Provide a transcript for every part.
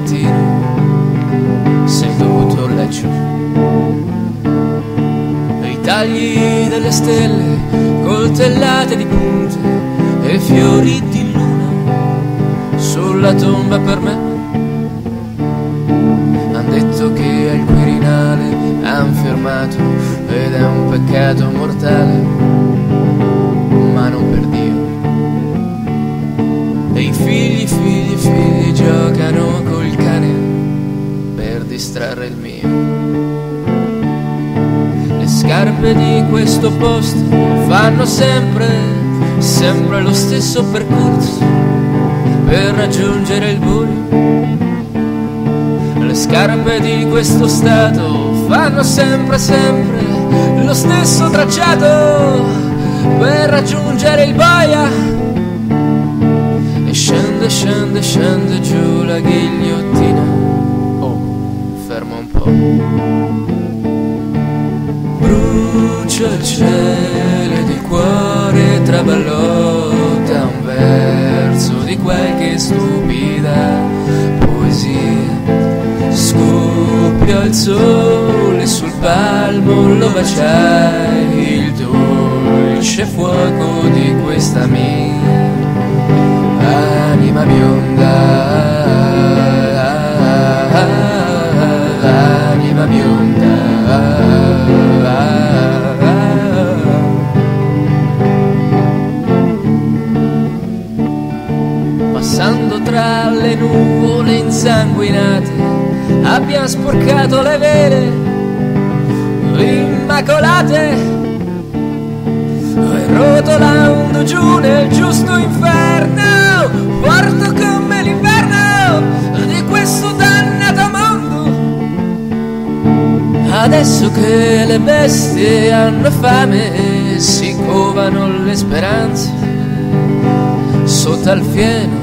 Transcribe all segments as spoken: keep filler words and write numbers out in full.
mattino seduto laggiù. I tagli delle stelle, coltellate di punte e fiori di luna sulla tomba per me. Han detto che al Quirinale han firmato ed è un peccato mortale, ma non per Dio. E i figli, figli, figli giocano col cane per distrarre il mio. Le scarpe di questo posto fanno sempre, sempre lo stesso percorso per raggiungere il buio. Le scarpe di questo stato fanno sempre, sempre lo stesso tracciato per raggiungere il boia. E scende, scende, scende giù la ghigliottina. Oh, fermo un po'. Brucia il cielo ed il cuore traballò da un verso di qualche stupida poesia. Scoppia il sole sul palmo, lo baciai, il dolce fuoco di questa mia anima bionda, anima bionda. Passando tra le nuvole insanguinate abbiamo sporcato le vele immacolate e rotolando giù nel giusto inferno porto con me l'inverno di questo dannato mondo. Adesso che le bestie hanno fame si covano le speranze sotto al fieno.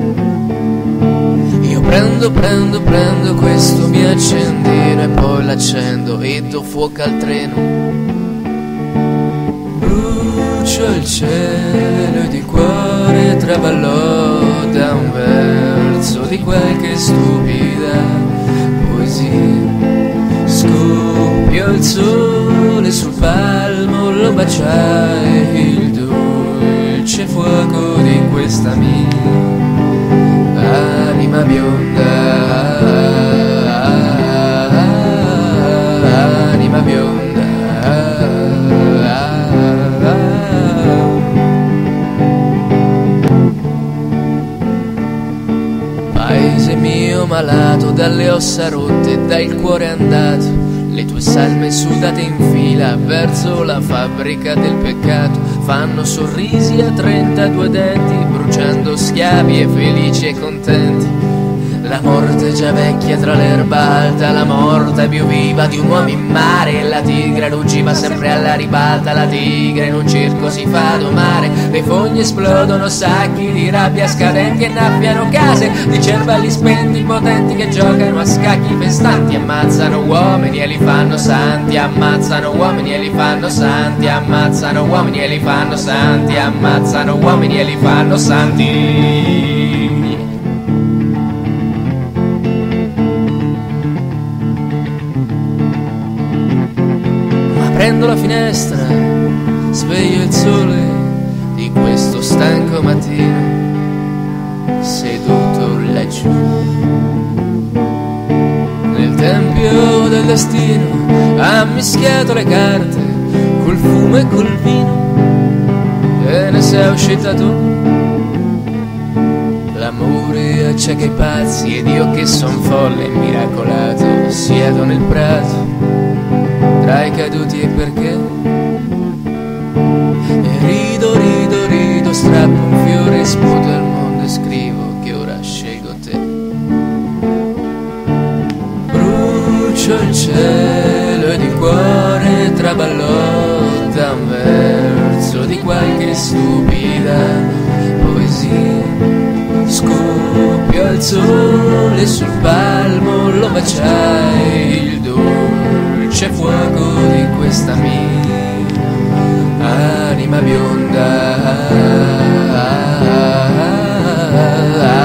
Prendo, prendo, prendo questo mio accendino e poi l'accendo e do fuoco al treno. Brucia il cielo ed il cuore traballò da un verso di qualche stupida poesia. Scoppiò il sole sul palmo, lo baciai, il dolce fuoco di questa mia anima bionda, anima bionda. Paese mio malato, dalle ossa rotte, dal cuore andato, le tue salme sudate in fila verso la fabbrica del peccato fanno sorrisi a trentadue denti, bruciando schiavi e felici e contenti. La morte già vecchia tra l'erba alta, la morte più viva di un uomo in mare. La tigre ruggiva sempre alla ribalta, la tigre in un circo si fa domare. Le fogne esplodono, sacchi di rabbia scadenti, innaffiano case di cervelli spenti potenti che giocano a scacchi festanti. Ammazzano uomini e li fanno santi, ammazzano uomini e li fanno santi, ammazzano uomini e li fanno santi, ammazzano uomini e li fanno santi. Prendo la finestra, sveglio il sole di questo stanco mattino, seduto laggiù. Nel tempio del destino ha mischiato le carte col fumo e col vino, e ne sei uscita tu. L'amore acceca i pazzi ed io che son folle e miracolato siedo nel prato tra i caduti e perché, e rido, rido, rido, strappo un fiore, sputo il mondo e scrivo che ora scelgo te. Brucio il cielo ed il cuore traballò da un verso di qualche stupida poesia. Scoppio il sole sul palmo, lo baciai, il dolce fuoco di questa mia anima bionda.